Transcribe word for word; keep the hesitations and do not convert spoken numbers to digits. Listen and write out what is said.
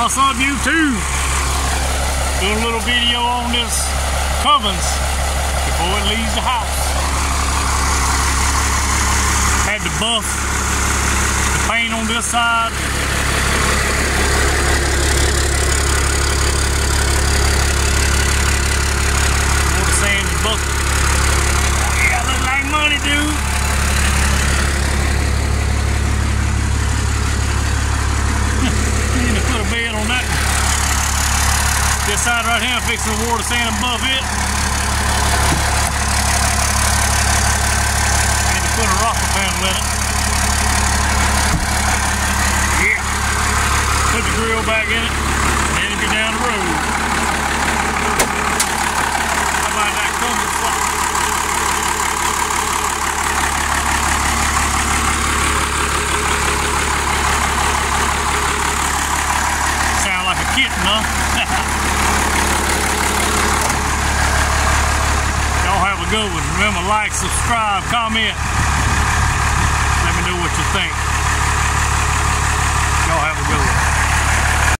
What's up, YouTube? Doing a little video on this Cummins before it leaves the house. Had to buff the paint on this side. More the sand and bucket. Oh yeah, look like money, dude. Put a bed on that. This side right here, fixing the water sand above it. Need to put a rocker panel in it. Yeah. Put the grill back in it, and then get down the road. How about that Cummins swap? Like a kitten, huh? Y'all have a good one. Remember, like, subscribe, comment.